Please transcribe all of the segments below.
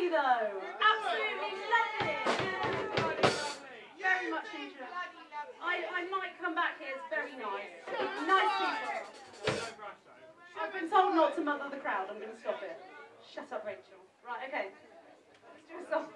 you though. Absolutely lovely. Very much enjoyed. I might come back here. It's very nice. Nice people. I've been told not to mother the crowd. I'm going to stop it. Shut up, Rachel. Right, okay. Let's do a song.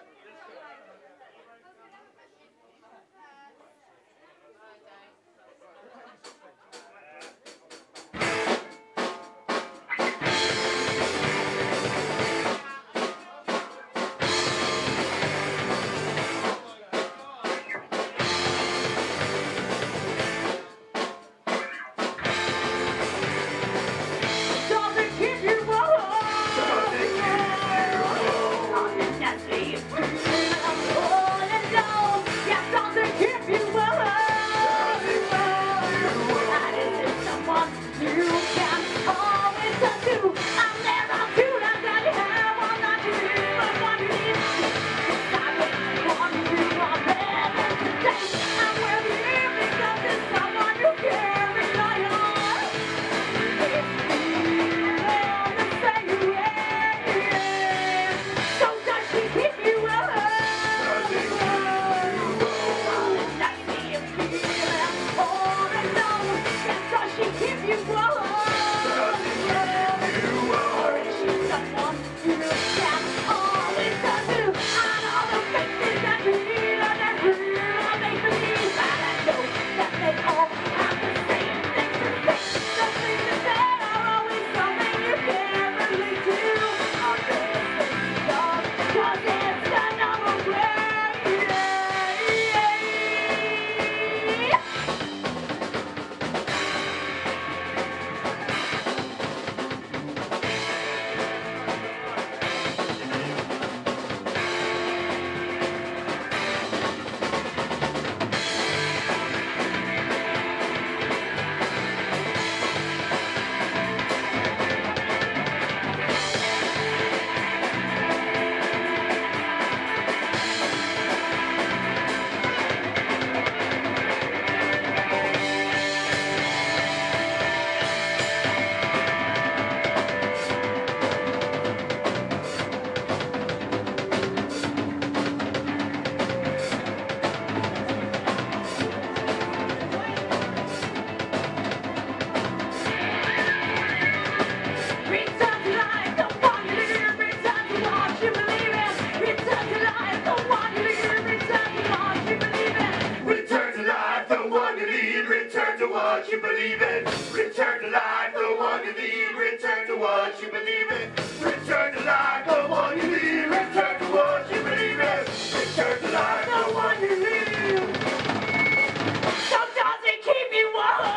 What you believe in, return to life, the one you need, return to what you believe in, return to life, the one you need, return to what you believe in, return to life, the one you need. Sometimes it keep you warm.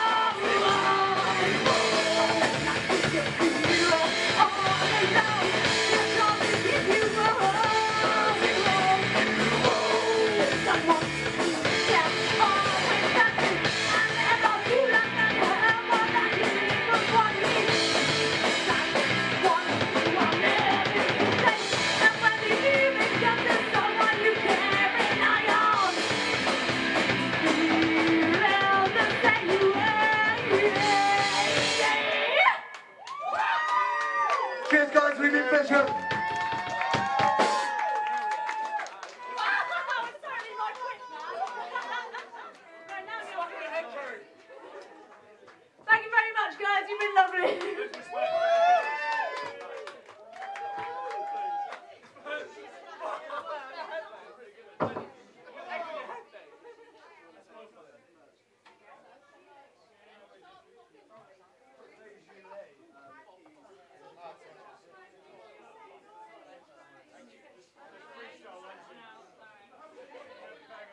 Cheers, guys, we've been Bishop. Thank you very much, guys. You've been lovely.